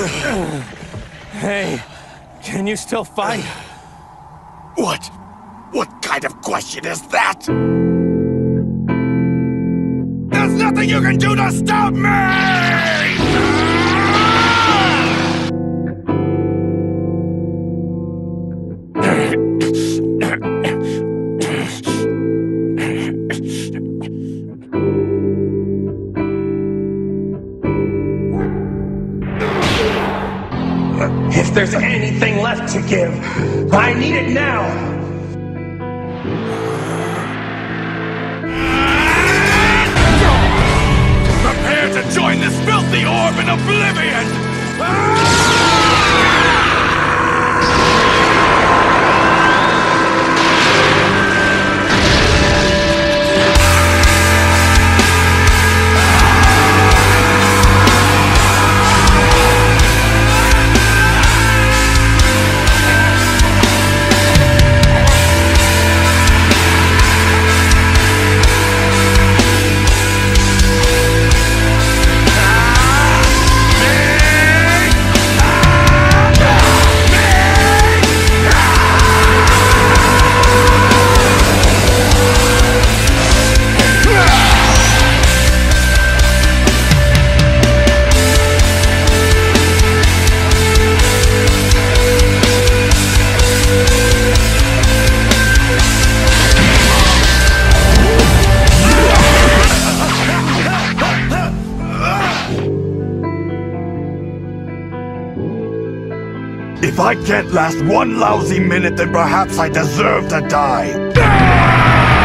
Hey, can you still fight? What? What kind of question is that? There's nothing you can do to stop me! If there's anything left to give, I need it now! Prepare to join this filthy orb in oblivion! If I can't last one lousy minute, then perhaps I deserve to die.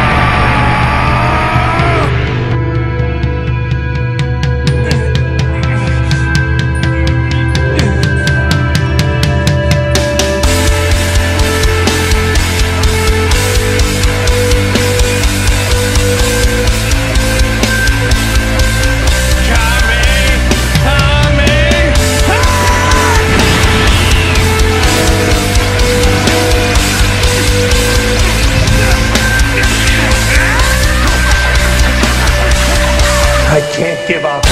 I can't give up.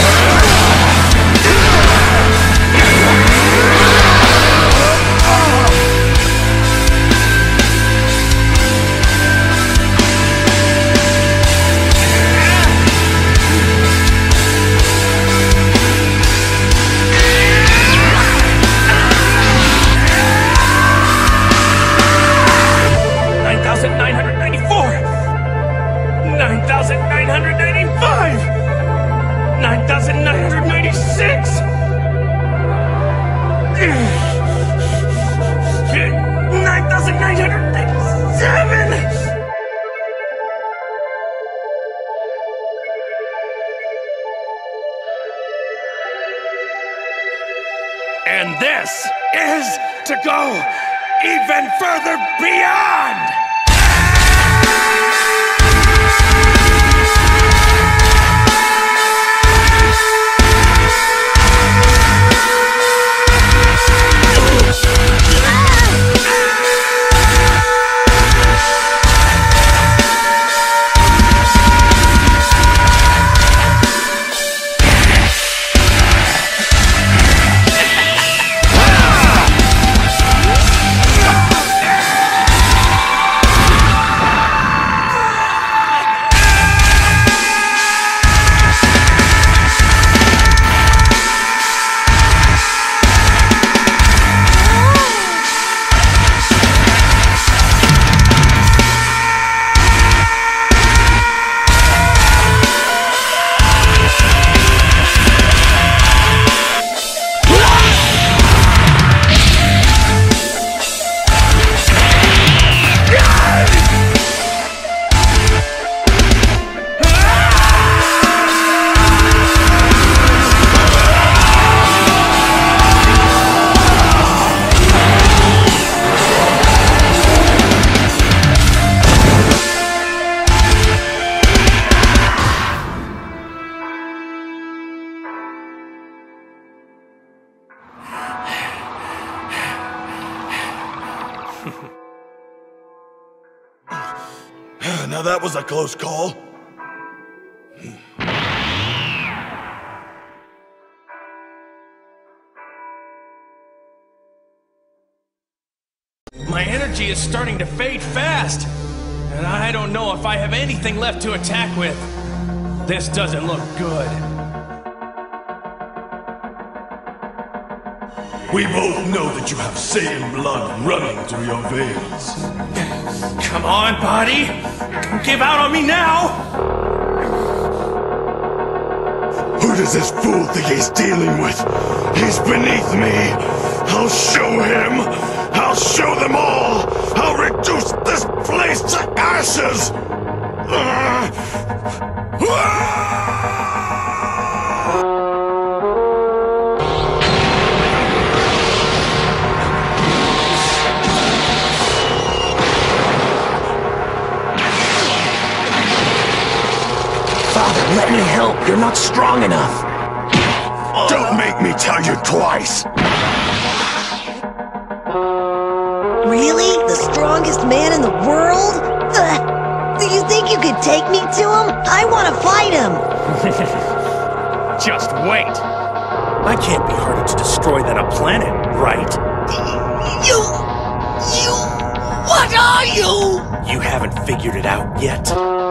And this is to go even further beyond! Now that was a close call. My energy is starting to fade fast, and I don't know if I have anything left to attack with. This doesn't look good. We both know that you have Saiyan blood running through your veins. Come on, body! Give out on me now! Who does this fool think he's dealing with? He's beneath me. I'll show him. I'll show them all. I'll reduce this place to ashes. Father, let me help. You're not strong enough. Don't make me tell you twice. Really? The strongest man in the world? Do you think you could take me to him? I want to fight him! Just wait! I can't be harder to destroy than a planet, right? What are you? You haven't figured it out yet.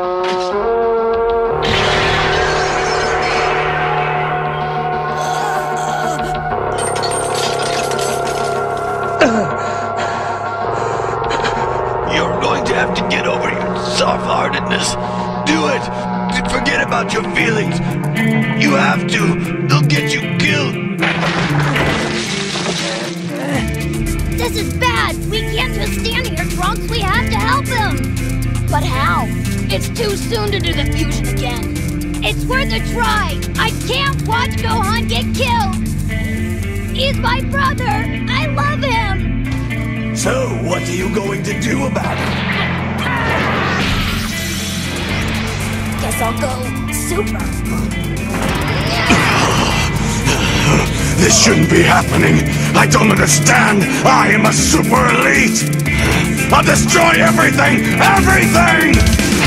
You're going to have to get over your soft-heartedness. Do it. Forget about your feelings. You have to. They'll get you killed. This is bad! We can't just stand here, Trunks! We have to help him! But how? It's too soon to do the fusion again. It's worth a try! I can't watch Gohan get killed! He's my brother! I love him! So, what are you going to do about it? Guess I'll go super. This shouldn't be happening. I don't understand. I am a super elite. I'll destroy everything. Everything!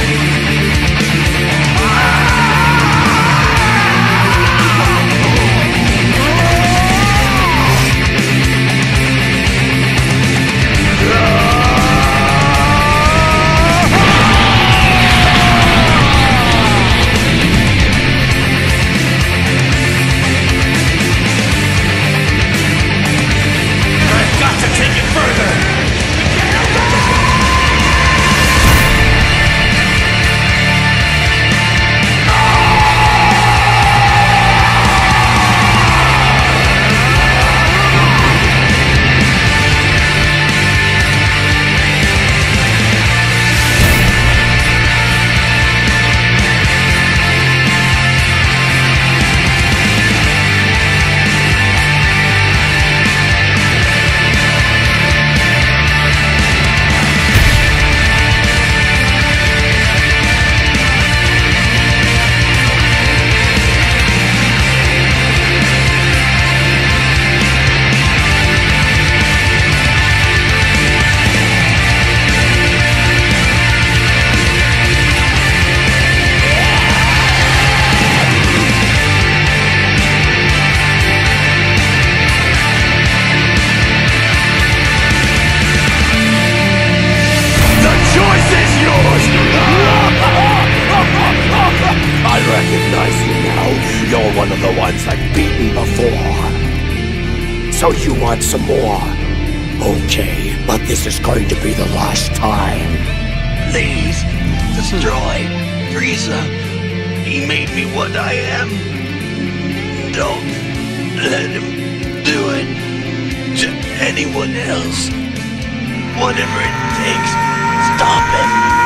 One of the ones that beat me before. So you want some more? Okay, but this is going to be the last time. Please, destroy Frieza. He made me what I am. Don't let him do it to anyone else. Whatever it takes, stop him.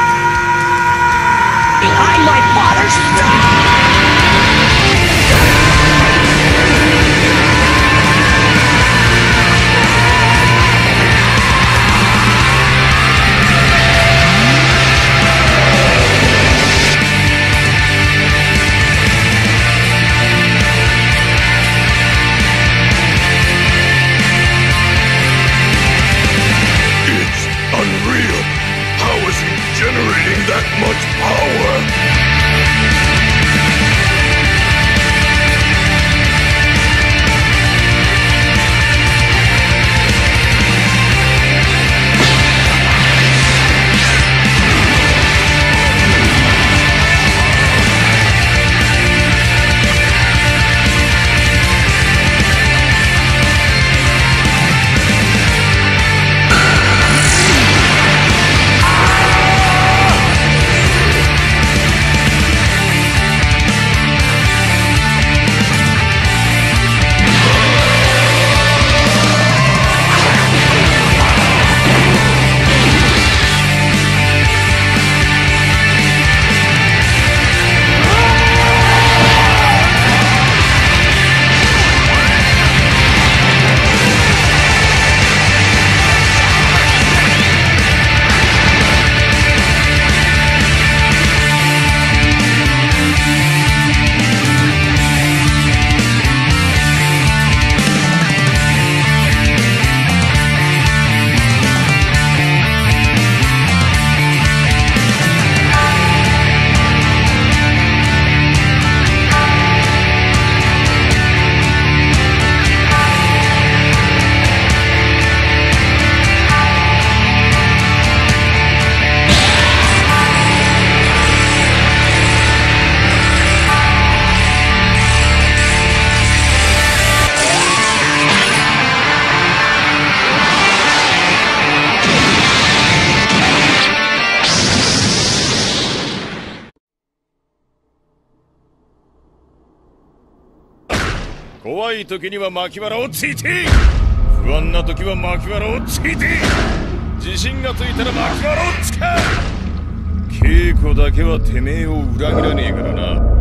Behind my father's stop! Generating that much power! い時には巻き腹をついて、不安な時は巻き腹をついて、自信がついたら巻き腹をつけ。稽古だけはてめえを裏切らねえからな。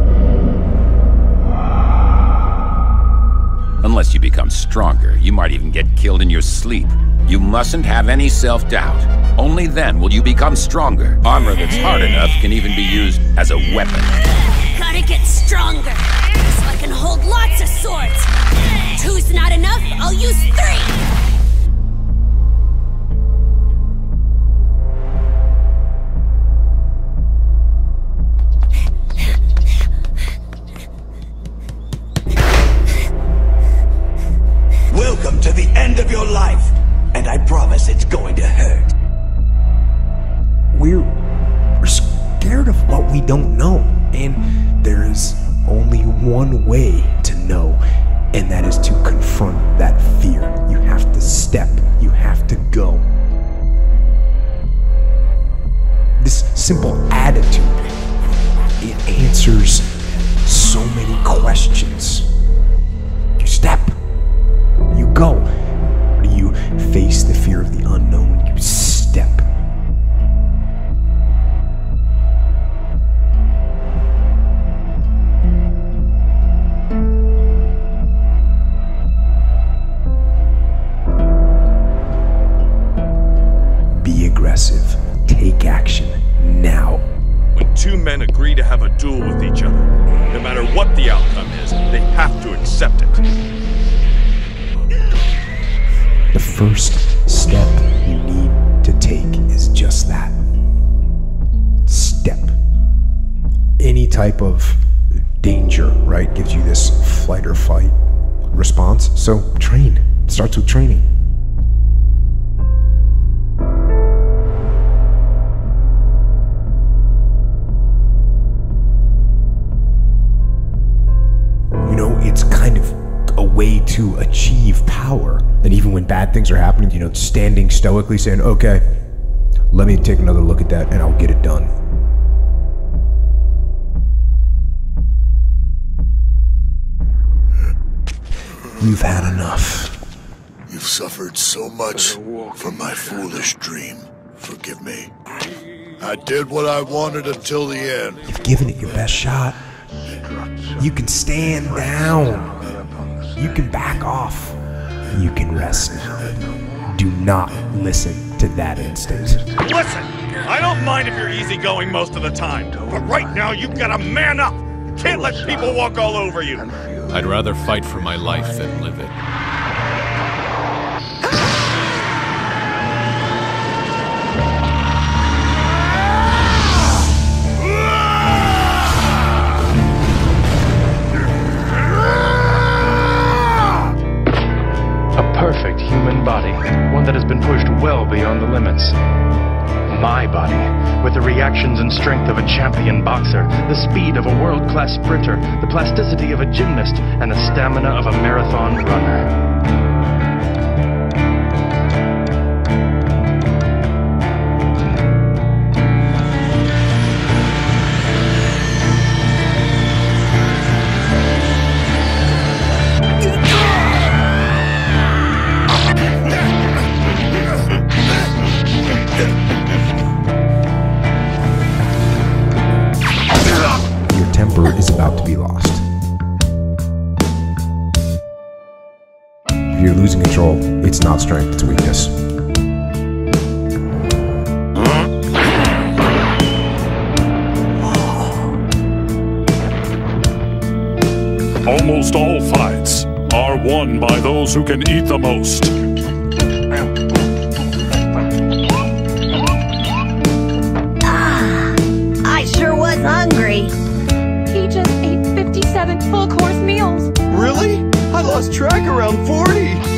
Unless you become stronger, you might even get killed in your sleep. You mustn't have any self-doubt. Only then will you become stronger. Armor that's hard enough can even be used as a weapon. Gotta get stronger, so I can hold lots of swords. 2's not enough, I'll use 3! Welcome to the end of your life, and I promise it's going to hurt. We're scared of what we don't know, and there is only one way to know, and that is to confront that fear. You have to step, you have to go. This simple attitude, it answers so many questions. You step. You go. You face the fear of the unknown. You step. Be aggressive. Take action now. When two men agree to have a duel with each other, no matter what the outcome is, they have to accept it. The first step you need to take is just that. Step. Any type of danger, right, gives you this flight or fight response. So train. It starts with training. You know, it's kind of a way to achieve power. And even when bad things are happening, you know, standing stoically saying, okay, let me take another look at that and I'll get it done. You've had enough. You've suffered so much from my foolish dream. Forgive me. I did what I wanted until the end. You've given it your best shot. You can stand down. You can back off. You can rest now. Do not listen to that instinct. Listen, I don't mind if you're easygoing most of the time, but right now you've got to man up. Can't let people walk all over you. I'd rather fight for my life than live it. Perfect human body, one that has been pushed well beyond the limits. My body, with the reactions and strength of a champion boxer, the speed of a world-class sprinter, the plasticity of a gymnast, and the stamina of a marathon runner. Is about to be lost. If you're losing control, it's not strength, it's weakness. Almost all fights are won by those who can eat the most. I sure was hungry. He just ate 57 full-course meals. Really? I lost track around 40.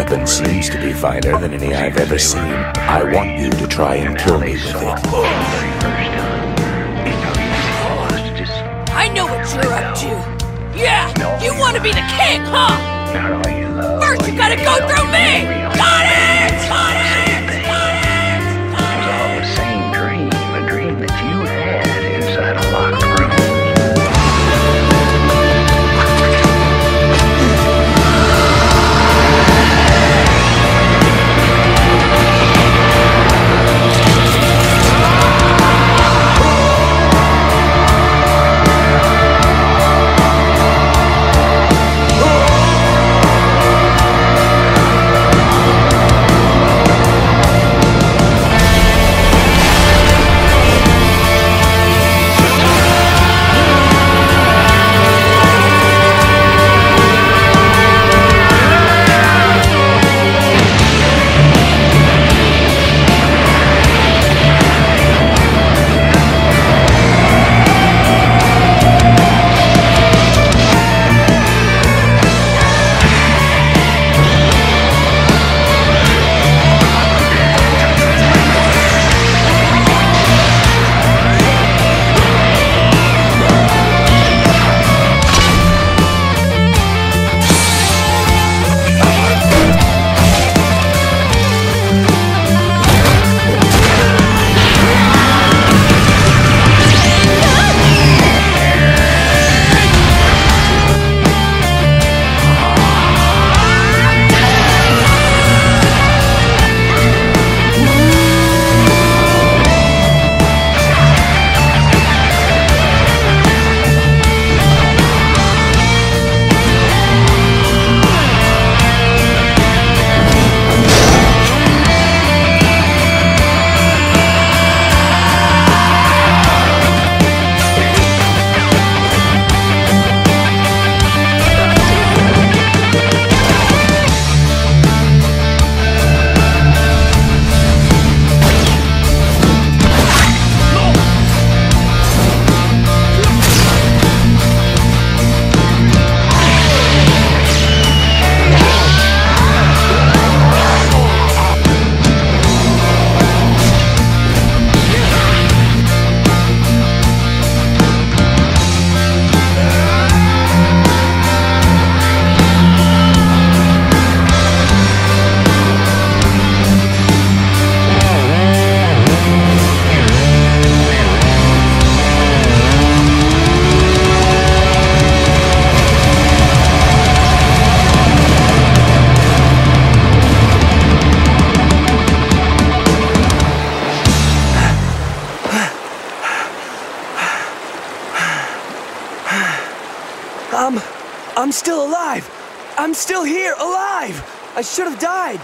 weapon seems to be finer than any I've ever seen. I want you to try and kill me with it. I know what you're up to. Yeah, you want to be the king, huh? First you gotta go through me! Got it! Got it! Got it! It was all the same dream, a dream that you had inside a locked room. I'm still alive! I'm still here, alive! I should have died!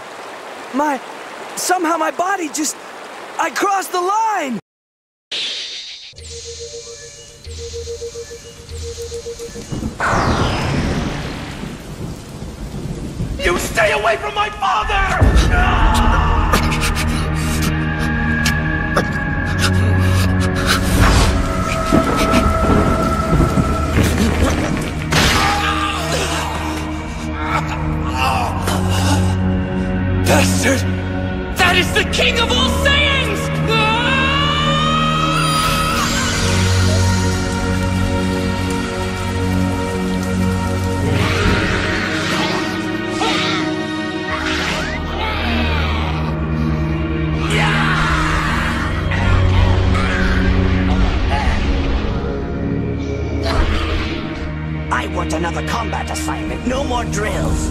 Somehow my body just... I crossed the line! You stay away from my father! Bastard! That is the king of all Saiyans! I want another combat assignment, no more drills.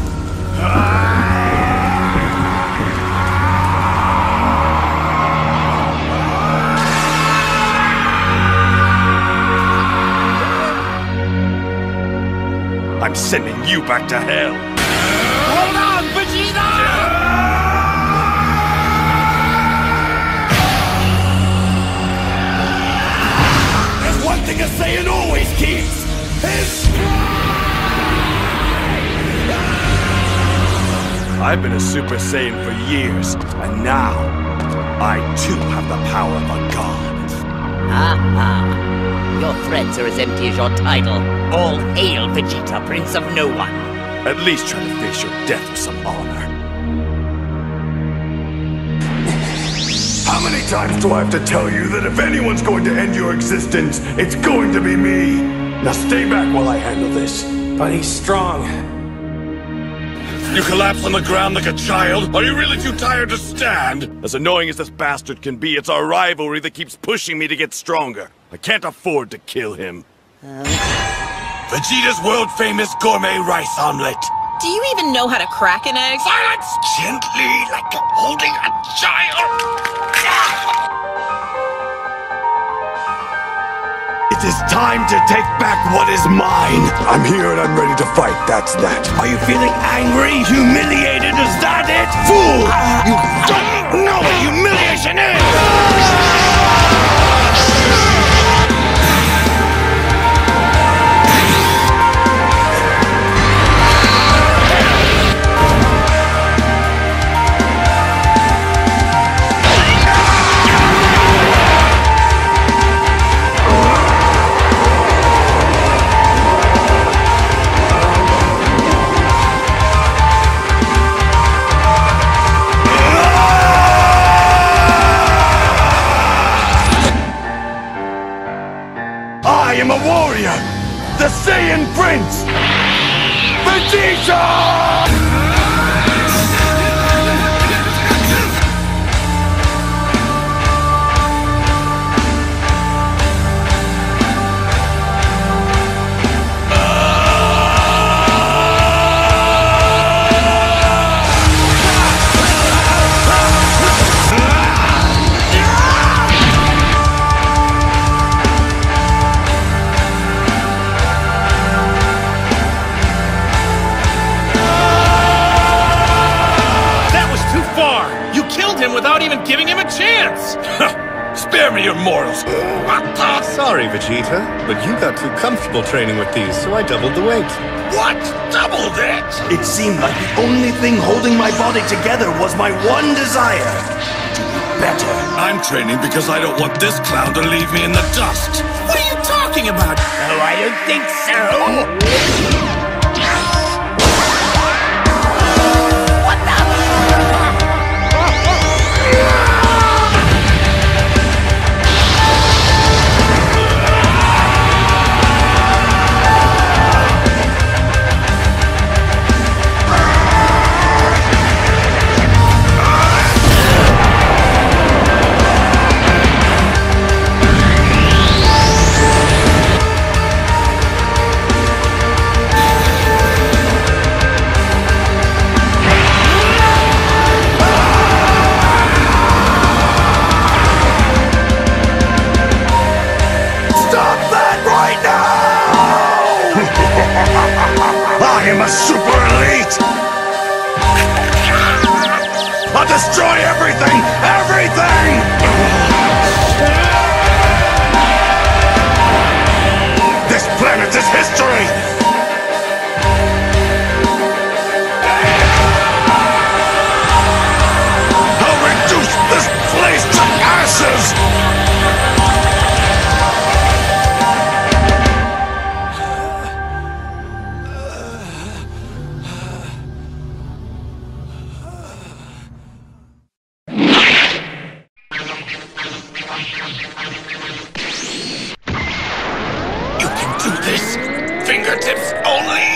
I'm sending you back to hell! Hold on, Vegeta! There's one thing a Saiyan always keeps! His I've been a Super Saiyan for years, and now, I too have the power of a god. Aha! Your threats are as empty as your title. All hail Vegeta, Prince of No One. At least try to face your death with some honor. How many times do I have to tell you that if anyone's going to end your existence, it's going to be me? Now stay back while I handle this. But he's strong. You collapse on the ground like a child? Are you really too tired to stand? As annoying as this bastard can be, it's our rivalry that keeps pushing me to get stronger. I can't afford to kill him. Vegeta's world-famous gourmet rice omelet. Do you even know how to crack an egg? Silence! Gently, like holding a child. It is time to take back what is mine. I'm here and I'm ready to fight, that's that. Are you feeling angry? Humiliated? Is that it? Fool! You don't know what humiliation is! I am a warrior! The Saiyan Prince! Vegeta! Without even giving him a chance! Spare me your morals! Sorry, Vegeta, but you got too comfortable training with these, so I doubled the weight. What? Doubled it? It seemed like the only thing holding my body together was my one desire. To be better. I'm training because I don't want this clown to leave me in the dust. What are you talking about? Oh, I don't think so. I am a super elite! I'll destroy everything! Everything! This planet is history! I'll reduce this place to ashes! Fingertips only!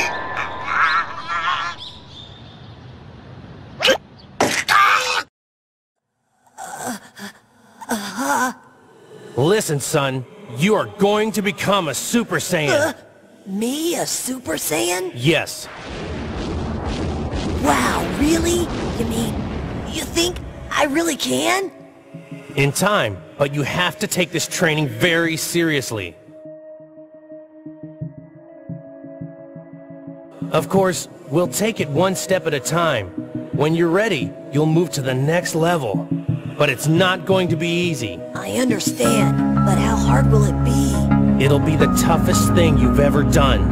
Listen, son. You are going to become a Super Saiyan. Me, a Super Saiyan? Yes. Wow, really? You mean, you think I really can? In time, but you have to take this training very seriously. Of course, we'll take it one step at a time. When you're ready, you'll move to the next level. But it's not going to be easy. I understand, but how hard will it be? It'll be the toughest thing you've ever done.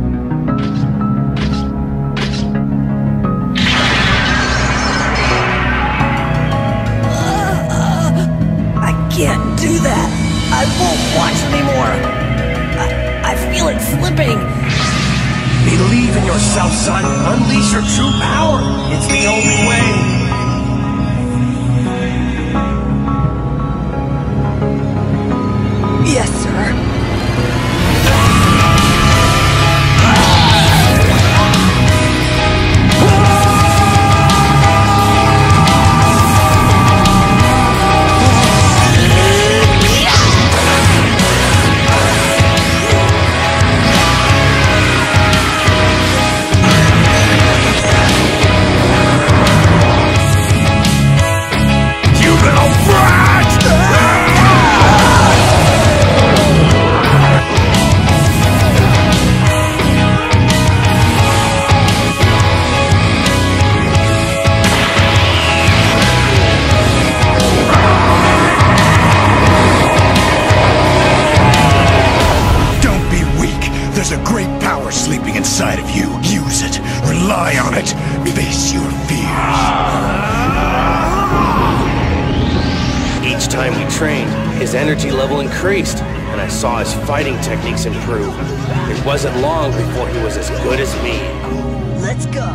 I can't do that. I won't watch anymore. I feel it slipping. Believe in yourself, son. Unleash your true power. It's the only way. Face your fears. Each time we trained, his energy level increased, and I saw his fighting techniques improve. It wasn't long before he was as good as me. Let's go.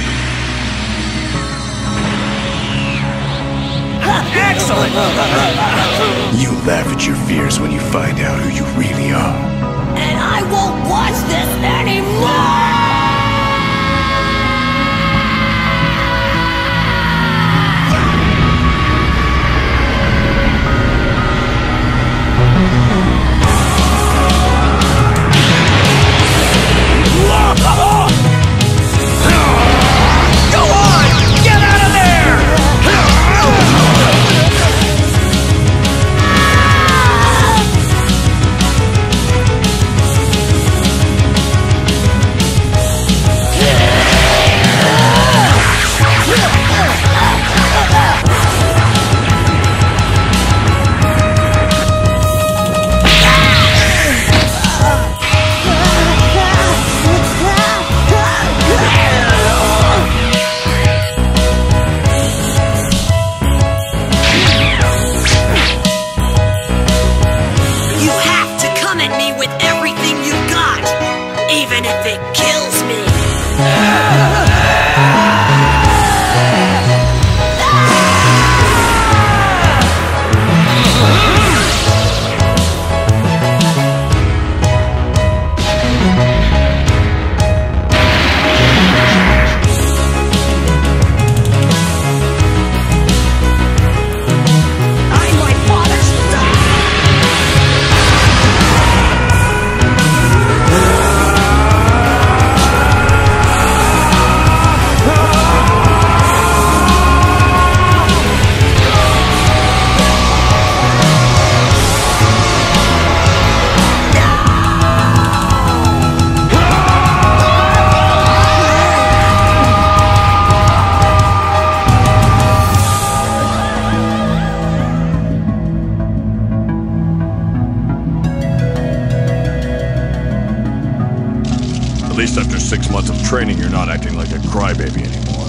Excellent! You laugh at your fears when you find out who you really are. And I won't watch this anymore! Go on! Get out of there! At least after 6 months of training, you're not acting like a crybaby anymore.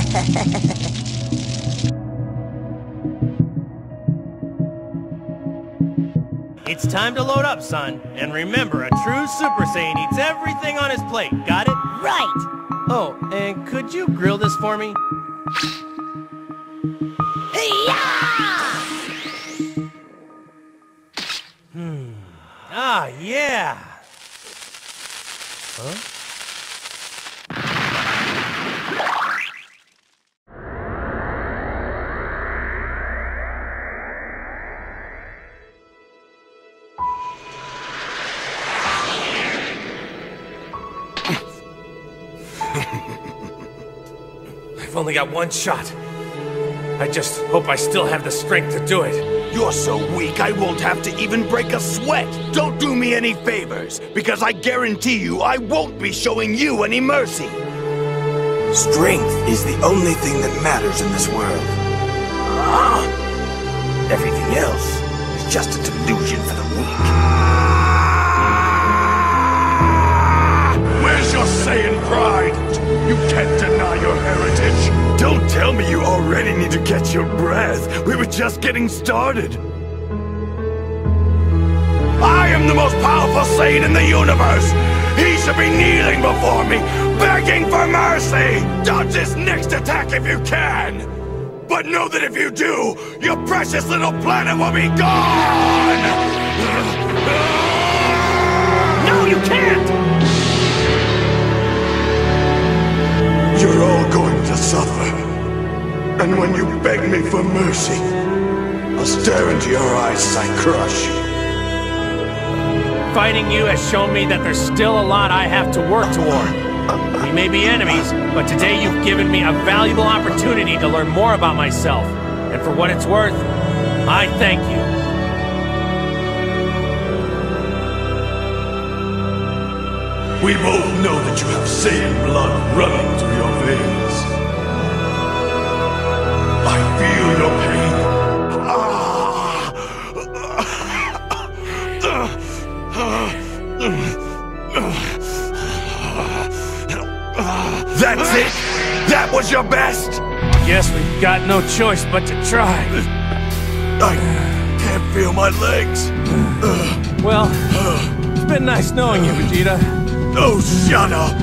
It's time to load up, son. And remember, a true Super Saiyan eats everything on his plate. Got it? Right. Oh, and could you grill this for me? Ah, yeah. Huh? I've only got one shot. I just hope I still have the strength to do it. You're so weak, I won't have to even break a sweat. Don't do me any favors, because I guarantee you I won't be showing you any mercy. Strength is the only thing that matters in this world. Everything else is just a delusion for the weak. Where's your Saiyan pride? You can't deny your heritage. Don't tell me you already need to catch your breath. We were just getting started. I am the most powerful Saiyan in the universe. He should be kneeling before me, begging for mercy. Dodge his next attack if you can. But know that if you do, your precious little planet will be gone. No, you can't! You're all going to suffer. And when you beg me for mercy, I'll stare into your eyes as I crush you. Fighting you has shown me that there's still a lot I have to work toward. We may be enemies, but today you've given me a valuable opportunity to learn more about myself. And for what it's worth, I thank you. We both know that you have Saiyan blood running through your veins. I feel your pain. That's it! That was your best? Guess we've got no choice but to try. I can't feel my legs. Well, it's been nice knowing you, Vegeta. Oh, shut up!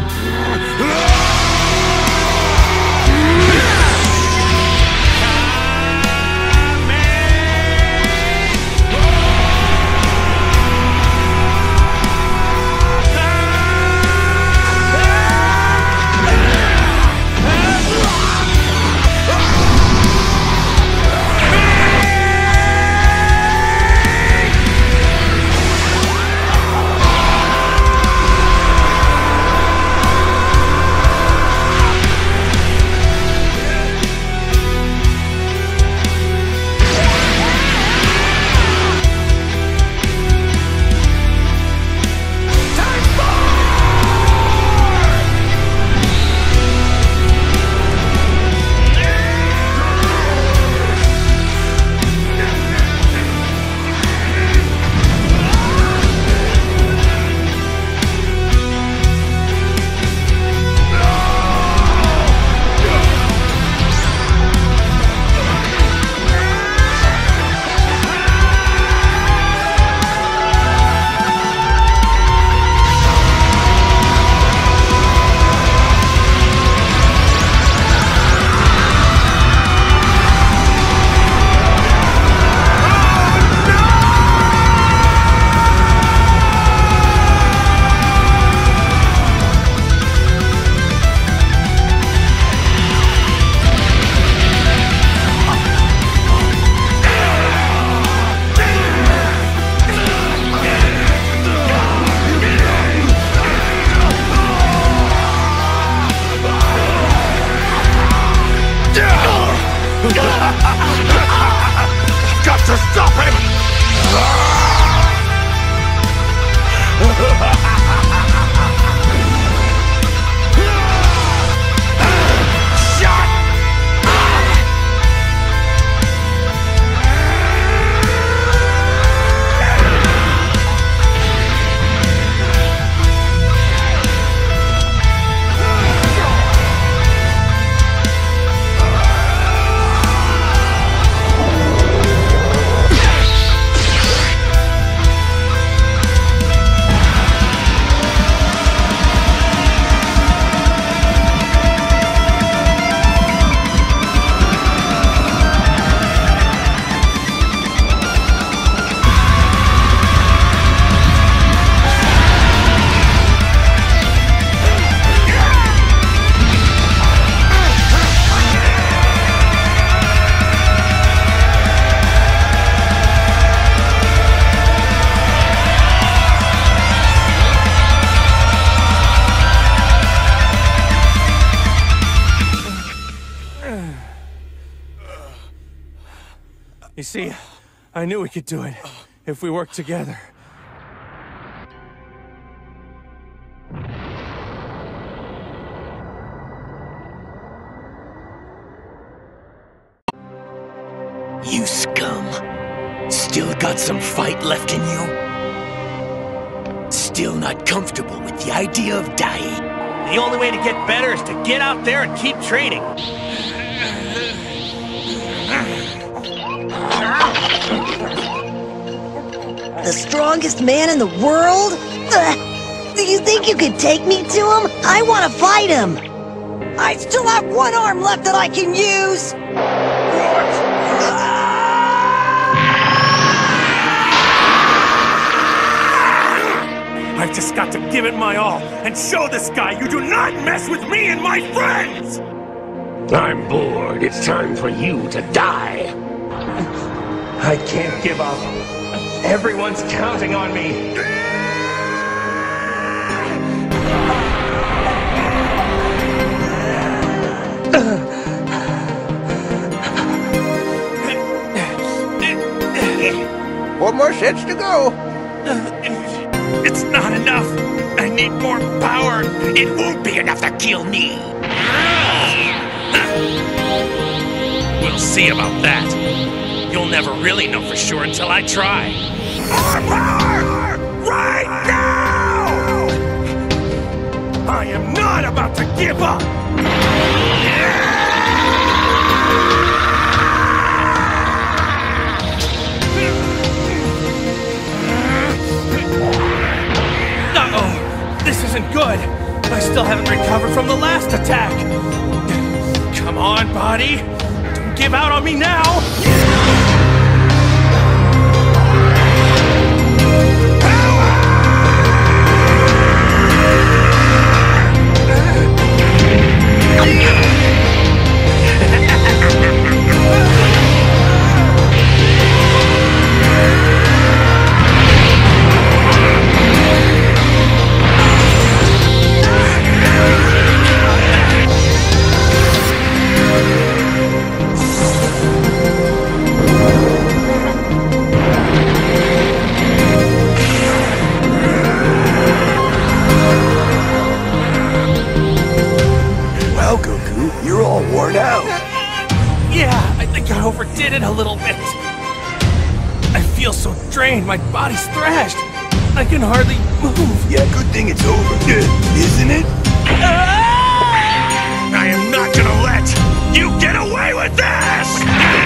Got to stop him! You see, I knew we could do it if we worked together. You scum. Still got some fight left in you? Still not comfortable with the idea of dying? The only way to get better is to get out there and keep training. The strongest man in the world? Do you think you could take me to him? I want to fight him! I still have one arm left that I can use! I've just got to give it my all and show this guy you do not mess with me and my friends! I'm bored. It's time for you to die. I can't give up. Everyone's counting on me. Four more sets to go. It's not enough. I need more power. It won't be enough to kill me. We'll see about that. You'll never really know for sure until I try. More power! Right now! I am not about to give up! on, body. Don't give out on me now. You're all worn out. Yeah, I think I overdid it a little bit. I feel so drained, my body's thrashed. I can hardly move. Yeah, good thing it's over, isn't it? I am not gonna let you get away with this!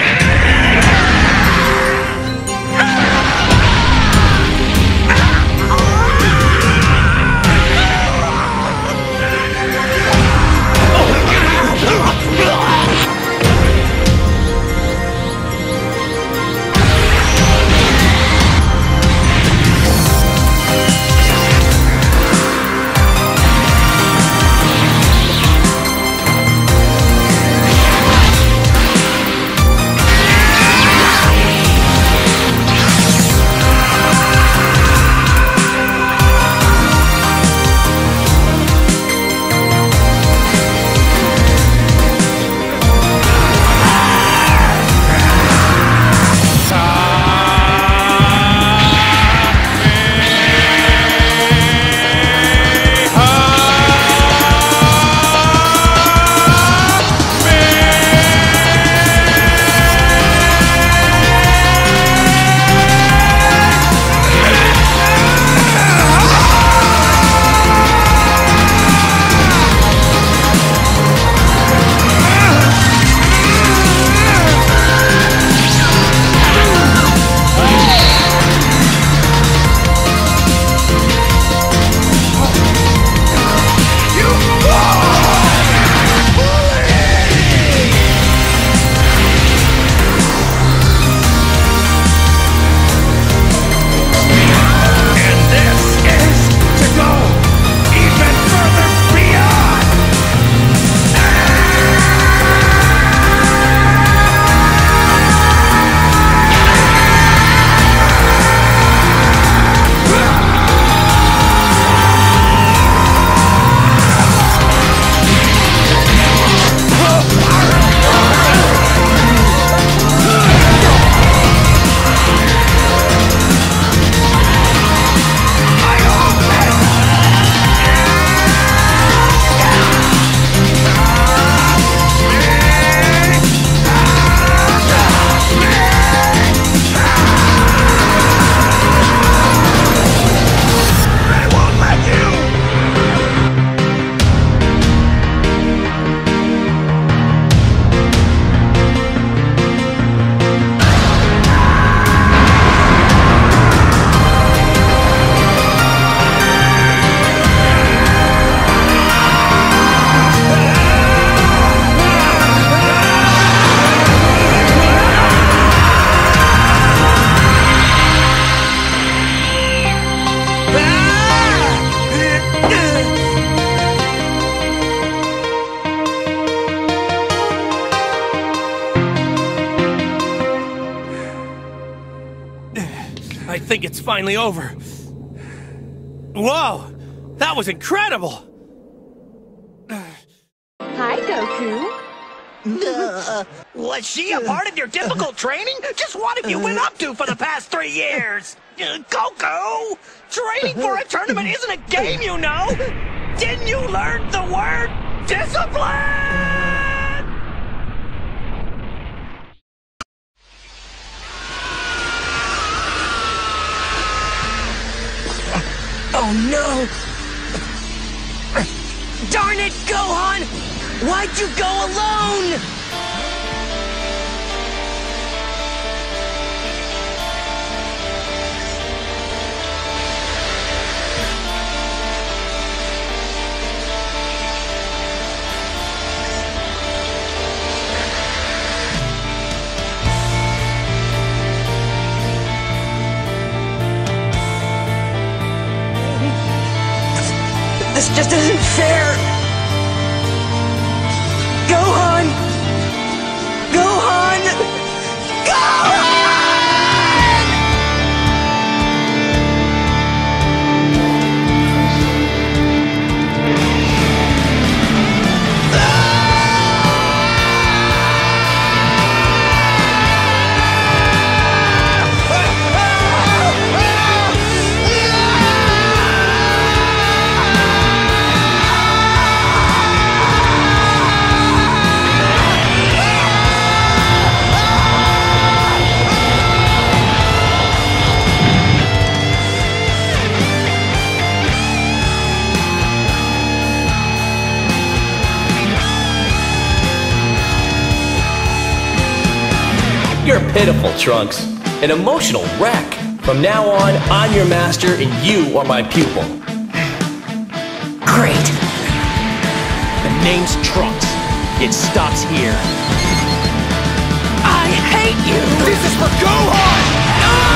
I think it's finally over. Whoa! That was incredible! Hi, Goku. Was she a part of your difficult training? Just what have you been up to for the past 3 years? Goku! Training for a tournament isn't a game, you know! Didn't you learn the word discipline? Oh no! Darn it, Gohan! Why'd you go alone? just isn't fair. Gohan! Gohan! Gohan! You're pitiful, Trunks. An emotional wreck. From now on, I'm your master and you are my pupil. Great. The name's Trunks. It stops here. I hate you! This is for Gohan!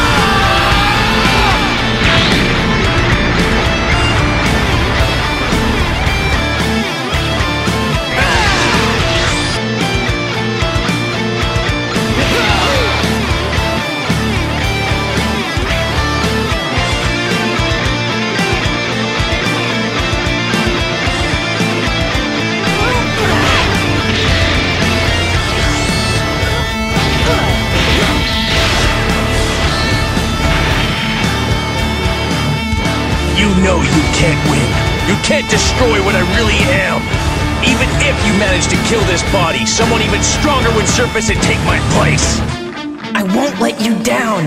You know you can't win. You can't destroy what I really am. Even if you manage to kill this body, someone even stronger would surface and take my place. I won't let you down.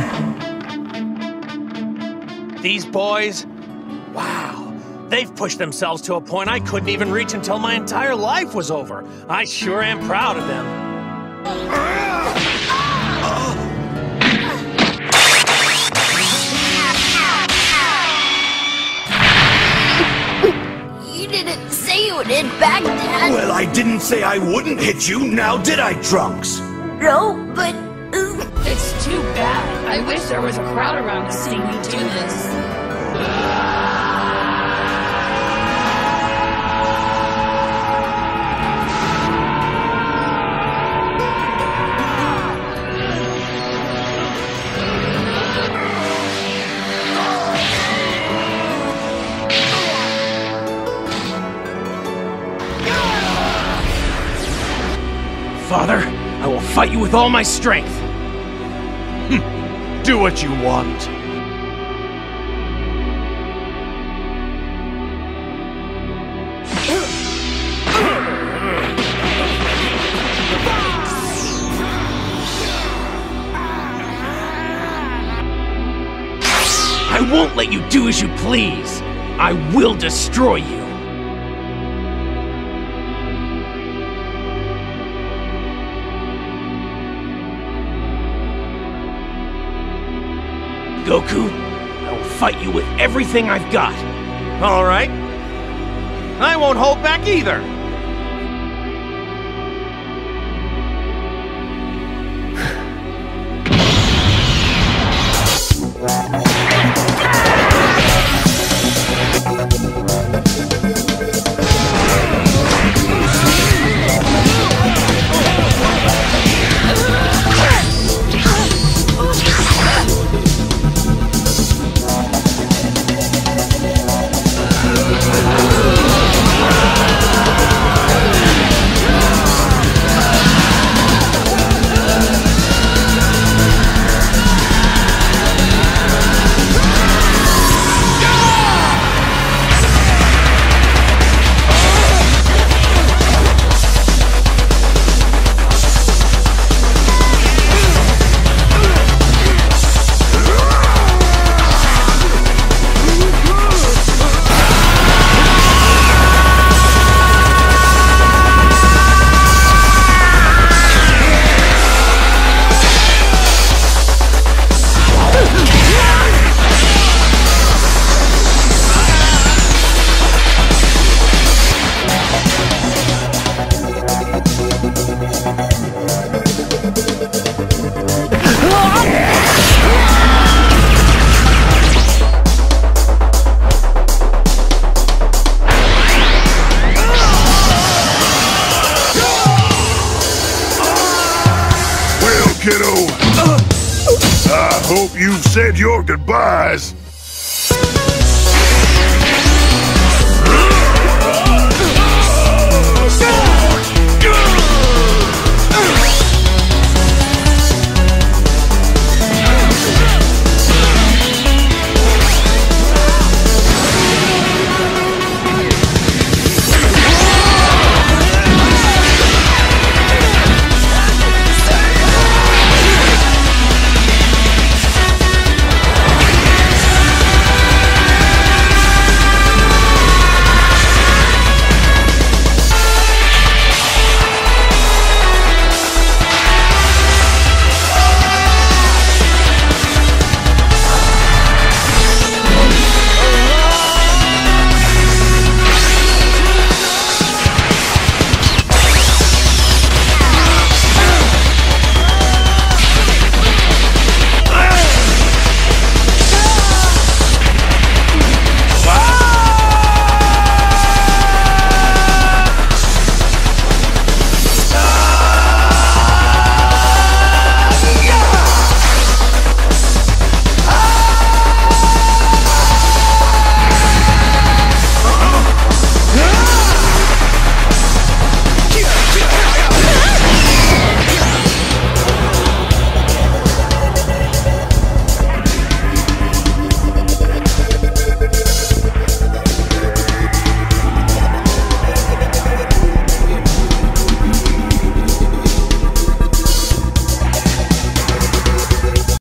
These boys, wow, they've pushed themselves to a point I couldn't even reach until my entire life was over. I sure am proud of them. You didn't say you would hit back, Dad. Well, I didn't say I wouldn't hit you, now did I, Trunks? No, but... It's too bad. I wish there was a crowd around to see me do this. Father, I will fight you with all my strength. Do what you want. I won't let you do as you please. I will destroy you. Goku, I will fight you with everything I've got. All right. I won't hold back either. kiddo. I hope you've said your goodbyes.